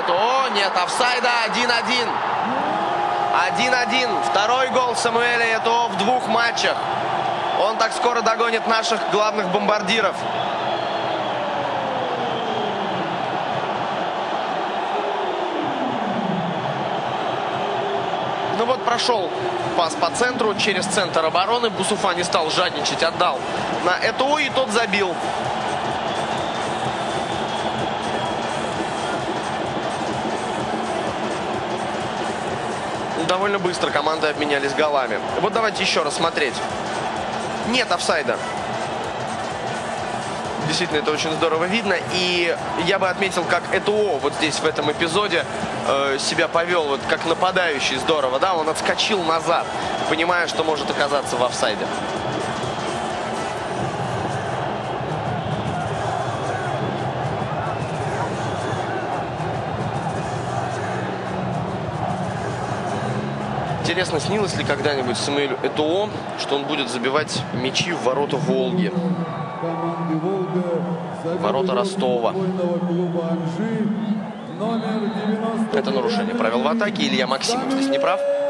ЭТО. Нет офсайда. 1-1. 1-1. Второй гол Самуэля ЭТО в 2 матчах. Он так скоро догонит наших главных бомбардиров. Ну вот прошел пас по центру, через центр обороны. Бусуфа не стал жадничать, отдал на ЭТО, и тот забил. Довольно быстро команды обменялись голами. Вот давайте еще раз смотреть. Нет офсайда. Действительно, это очень здорово видно. И я бы отметил, как ЭТО вот здесь, в этом эпизоде, себя повел вот как нападающий здорово. Да, он отскочил назад, понимая, что может оказаться в офсайде. Интересно, снилось ли когда-нибудь Самуэлю ЭТО, что он будет забивать мячи в ворота Волги, ворота Ростова? Это нарушение правил в атаке. Илья Максимов здесь не прав.